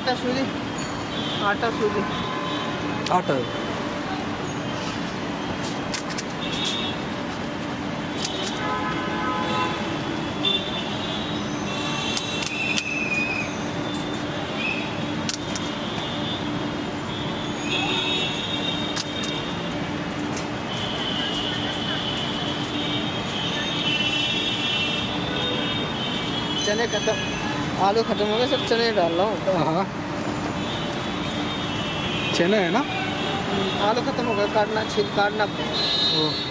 आटा सूजी, आटा सूजी, आटा। चने खत्म, आलू खत्म हो गए, सब चने डाल रहा हूँ। हाँ चना है ना, आलू खत्म हो गया, काटना ओ